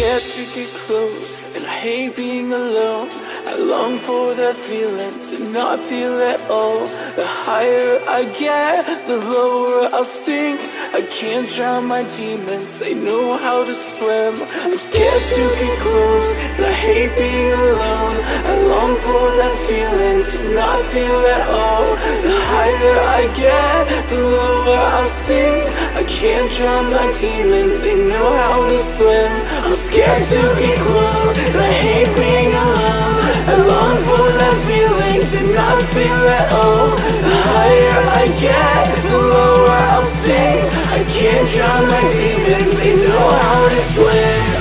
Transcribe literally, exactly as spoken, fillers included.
scared to get close, and I hate being alone. I long for that feeling, to not feel at all. The higher I get, the lower I'll sink. I can't drown my demons, they know how to swim. I'm scared to get close, and I hate being alone. I long for that feeling, to not feel at all. The higher I get, the lower I'll sink. I can't drown my demons, they know how to swim. I'm scared to get close, and I hate being alone. I long for that feeling, to not feel at all. The higher I get, the lower I'll sink. I can't drown my demons, they know how to swim.